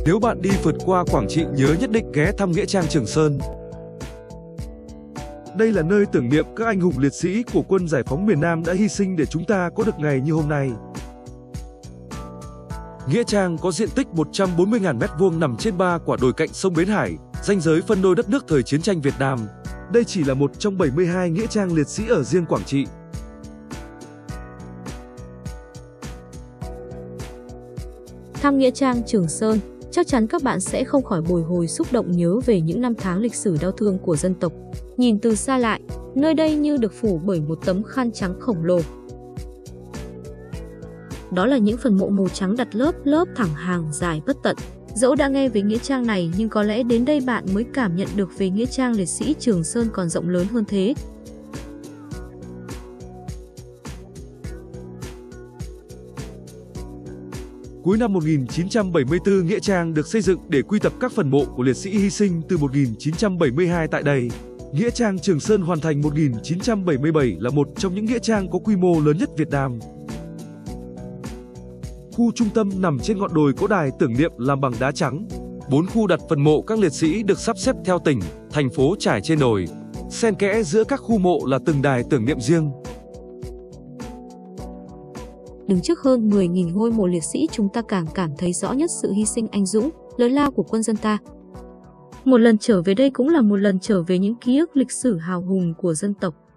Nếu bạn đi phượt qua Quảng Trị nhớ nhất định ghé thăm Nghĩa trang Trường Sơn. Đây là nơi tưởng niệm các anh hùng liệt sĩ của quân giải phóng miền Nam đã hy sinh để chúng ta có được ngày như hôm nay. Nghĩa trang có diện tích 140.000 m² nằm trên 3 quả đồi cạnh sông Bến Hải, ranh giới phân đôi đất nước thời chiến tranh Việt Nam. Đây chỉ là một trong 72 nghĩa trang liệt sĩ ở riêng Quảng Trị. Thăm Nghĩa trang Trường Sơn, chắc chắn các bạn sẽ không khỏi bồi hồi xúc động nhớ về những năm tháng lịch sử đau thương của dân tộc. Nhìn từ xa lại, nơi đây như được phủ bởi một tấm khăn trắng khổng lồ. Đó là những phần mộ màu trắng đặt lớp thẳng hàng dài bất tận. Dẫu đã nghe về nghĩa trang này nhưng có lẽ đến đây bạn mới cảm nhận được về nghĩa trang liệt sĩ Trường Sơn còn rộng lớn hơn thế. Cuối năm 1974, nghĩa trang được xây dựng để quy tập các phần mộ của liệt sĩ hy sinh từ 1972 tại đây. Nghĩa trang Trường Sơn hoàn thành 1977 là một trong những nghĩa trang có quy mô lớn nhất Việt Nam. Khu trung tâm nằm trên ngọn đồi có đài tưởng niệm làm bằng đá trắng. 4 khu đặt phần mộ các liệt sĩ được sắp xếp theo tỉnh, thành phố trải trên đồi. Xen kẽ giữa các khu mộ là từng đài tưởng niệm riêng. Đứng trước hơn 10.000 ngôi mộ liệt sĩ, chúng ta càng cảm thấy rõ nhất sự hy sinh anh dũng, lớn lao của quân dân ta. Một lần trở về đây cũng là một lần trở về những ký ức lịch sử hào hùng của dân tộc.